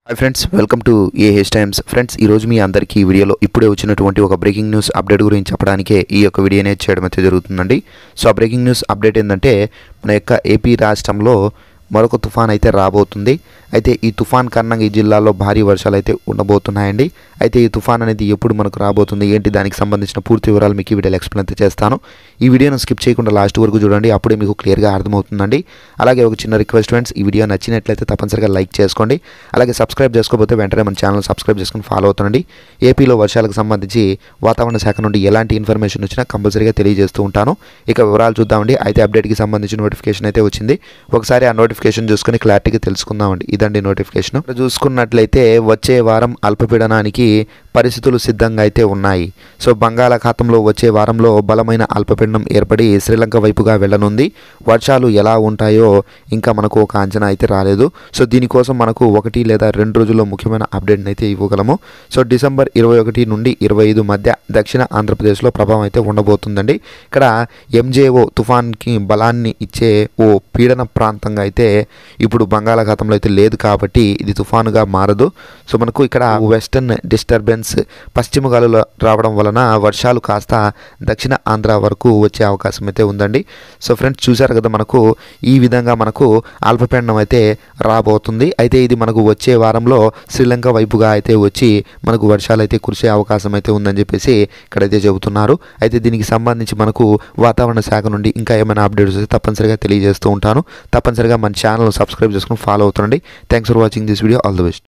Hi friends, welcome to A H Times. Friends, ఈరోజు మీ అందరికీ ఈ వీడియోలో ఇప్పుడే వచ్చినటువంటి ఒక బ్రేకింగ్ న్యూస్ అప్డేట్ గురించి చెప్పడానికే ఈ యొక్క వీడియో అనేది చేయడం అయితే జరుగుతుందండి. సో ఆ బ్రేకింగ్ న్యూస్ అప్డేట్ ఏంటంటే, మన యొక్క ఏపీ రాష్ట్రంలో మరొక తుఫాన్ అయితే రాబోతుంది. అయితే ఈ తుఫాన్ కారణంగా ఈ జిల్లాలో భారీ వర్షాలు అయితే ఉండబోతున్నాయండి. అయితే ఈ తుఫాన్ అనేది ఎప్పుడు మనకు రాబోతుంది, ఏంటి, దానికి సంబంధించిన పూర్తి వివరాలు మీకు ఈ వీడియోలో ఎక్స్ప్లెయిన్ అయితే చేస్తాను. ఈ వీడియోను స్కిప్ చేయకుండా లాస్ట్ వరకు చూడండి, అప్పుడే మీకు క్లియర్గా అర్థమవుతుందండి. అలాగే ఒక చిన్న రిక్వెస్ట్ ఫ్రెండ్స్, ఈ వీడియో నచ్చినట్లయితే తప్పనిసరిగా లైక్ చేసుకోండి. అలాగే సబ్స్క్రైబ్ చేసుకోకపోతే వెంటనే మన ఛానల్ సబ్స్క్రైబ్ చేసుకుని ఫాలో అవుతుండండి. ఏపీలో వర్షాలకు సంబంధించి వాతావరణ శాఖ నుండి ఎలాంటి ఇన్ఫర్మేషన్ వచ్చినా కంపల్సరీగా తెలియజేస్తూ ఉంటాను. ఇక వివరాలు చూద్దామండి. అయితే అప్డేట్కి సంబంధించిన నోటిఫికేషన్ అయితే వచ్చింది. ఒకసారి ఆ నోటిఫికేషన్ చూసుకుని క్లారిటీగా తెలుసుకుందామండి. ఇదండి నోటిఫికేషన్. చూసుకున్నట్లయితే వచ్చే వారం అల్పపీడనానికి పరిస్థితులు సిద్ధంగా అయితే ఉన్నాయి. సో బంగాళాఖాతంలో వచ్చే వారంలో బలమైన అల్పపీడనం ఏర్పడి శ్రీలంక వైపుగా వెళ్ళనుంది. వర్షాలు ఎలా ఉంటాయో ఇంకా మనకు ఒక అంచనా అయితే రాలేదు. సో దీనికోసం మనకు 1 లేదా 2 రోజుల్లో ముఖ్యమైన అప్డేట్ని అయితే ఇవ్వగలము. సో డిసెంబర్ 21 నుండి 25 మధ్య దక్షిణ ఆంధ్రప్రదేశ్లో ప్రభావం అయితే ఉండబోతుందండి. ఇక్కడ ఎంజేఓ తుఫాన్కి బలాన్ని ఇచ్చే ఓ పీడన ప్రాంతంగా అయితే ఇప్పుడు బంగాళాఖాతంలో అయితే లేదు కాబట్టి ఇది తుఫానుగా మారదు. సో మనకు ఇక్కడ వెస్టర్న్ డిస్టర్బెన్స్ పశ్చిమ గాలులు రావడం వలన వర్షాలు కాస్త దక్షిణ ఆంధ్ర వరకు వచ్చే అవకాశం అయితే ఉందండి. సో ఫ్రెండ్స్, చూసారు కదా, మనకు ఈ విధంగా మనకు అల్పపీడనం అయితే రాబోతుంది. అయితే ఇది మనకు వచ్చే వారంలో శ్రీలంక వైపుగా అయితే వచ్చి మనకు వర్షాలు అయితే కురిసే అవకాశం అయితే ఉందని చెప్పేసి ఇక్కడైతే చెబుతున్నారు. అయితే దీనికి సంబంధించి మనకు వాతావరణ శాఖ నుండి ఇంకా ఏమైనా అప్డేట్స్ అయితే తప్పనిసరిగా తెలియజేస్తూ ఉంటాను. తప్పనిసరిగా మన ఛానల్ సబ్స్క్రైబ్ చేసుకుని ఫాలో అవుతుండండి. Thanks for watching this video. All the best.